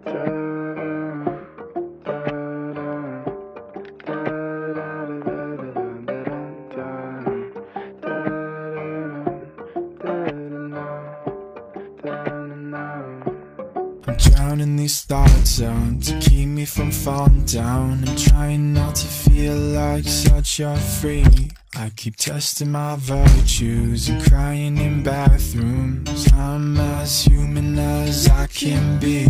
I'm drowning these thoughts out to keep me from falling down. I'm trying not to feel like such a freak. I keep testing my virtues and crying in bathrooms. I'm as human as I can be.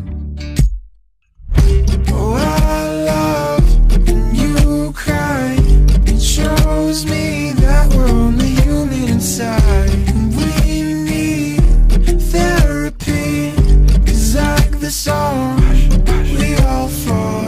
Oh, I love when you cry. It shows me that we're only human inside. And we need therapy, 'cause like the song we all fall.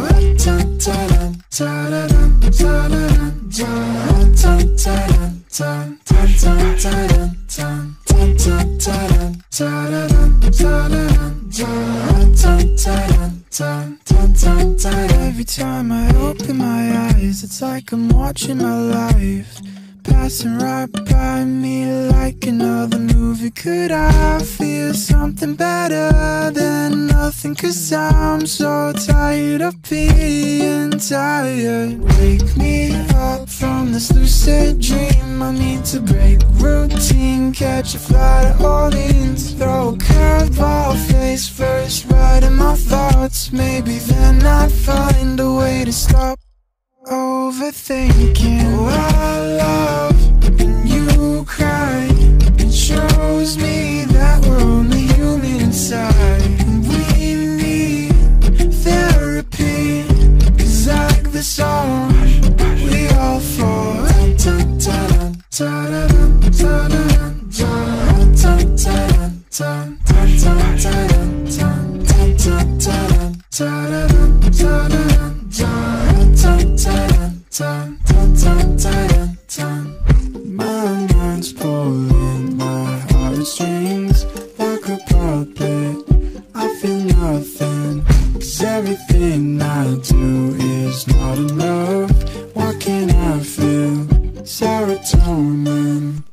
Every time I open my eyes, it's like I'm watching my life passing right by me like another movie. Could I feel something better than nothing? 'Cause I'm so tired of being tired. Wake me up from this lucid dream. I need to break routine, catch a flight of Orleans, throw a curveball face first, right in my thoughts. Maybe then I'd find a way to stop overthinking. Oh, I love when you cry. It shows me that we're only human inside. And we need therapy, 'cause like the song we all fall. My mind's pulling my heartstrings like a puppet. I feel nothing, 'cause everything I do is not enough. Why can't I feel serotonin?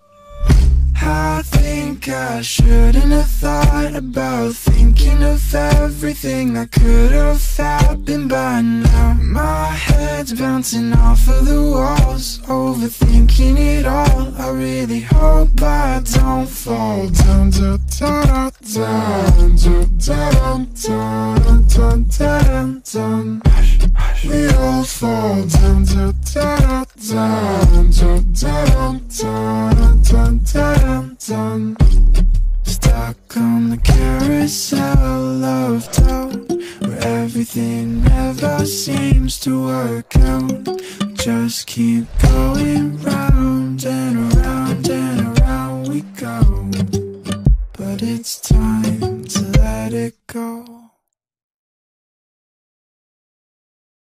I think I shouldn't have thought about thinking of everything that could have happened by now. My head's bouncing off of the walls, overthinking it all. I really hope I don't fall down, down, down, down, down, down, down, down, down. We all fall down, down, down, down, down, down, down, down, down. Stuck on the carousel of doubt, where everything never seems to work out. Just keep going round and around and around we go. But it's time to let it go.